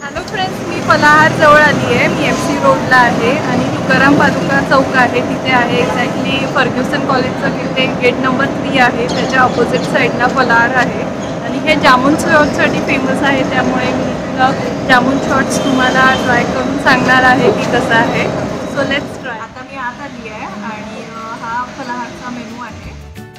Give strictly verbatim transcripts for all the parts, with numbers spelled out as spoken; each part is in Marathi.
हॅलो फ्रेंड्स, मी पलाहार जवळ आली आहे. मी एफ सी रोडला आहे आणि तुकाराम पादुका चौक आहे तिथे आहे. एक्झॅक्टली फर्ग्युसन कॉलेजचं तिथे गेट नंबर थ्री आहे. त्याच्या ऑपोजिट साईडला पलाहार आहे आणि हे जामून शॉट्ससाठी फेमस आहे. त्यामुळे मी तुला जामून शॉट्स तुम्हाला ट्राय करून सांगणार आहे की कसं आहे. So let's try. आता मी आत आली आहे आणि हा पलाहारचा मेनू आहे.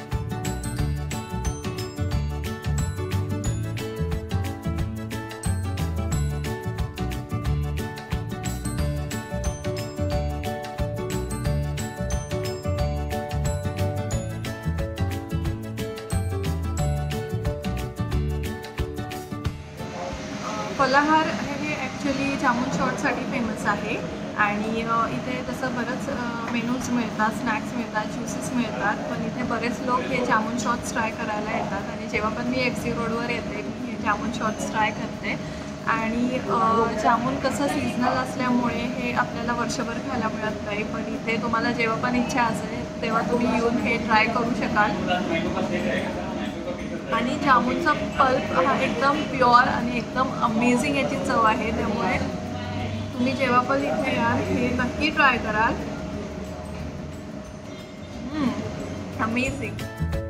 पलाहार हे ॲक्च्युली जामून शॉटसाठी फेमस आहे आणि इथे तसं बरंच मेनूज मिळतात, स्नॅक्स मिळतात, ज्युसेस मिळतात. पण इथे बरेच लोक हे जामून शॉट्स ट्राय करायला येतात आणि जेव्हा पण मी एफ सी रोडवर येते मी हे जामून शॉट्स ट्राय करते. आणि जामून कसं सीझनल असल्यामुळे हे आपल्याला वर्षभर खायला मिळत नाही, पण इथे तुम्हाला जेव्हा पण इच्छा असेल तेव्हा तुम्ही येऊन हे ट्राय करू शकाल. आणि जामूनचा पल्प हा एकदम प्युअर आणि एकदम अमेझिंग याची चव आहे. त्यामुळे तुम्ही जेव्हा पण इथे याल हे नक्की ट्राय कराल. अमेझिंग.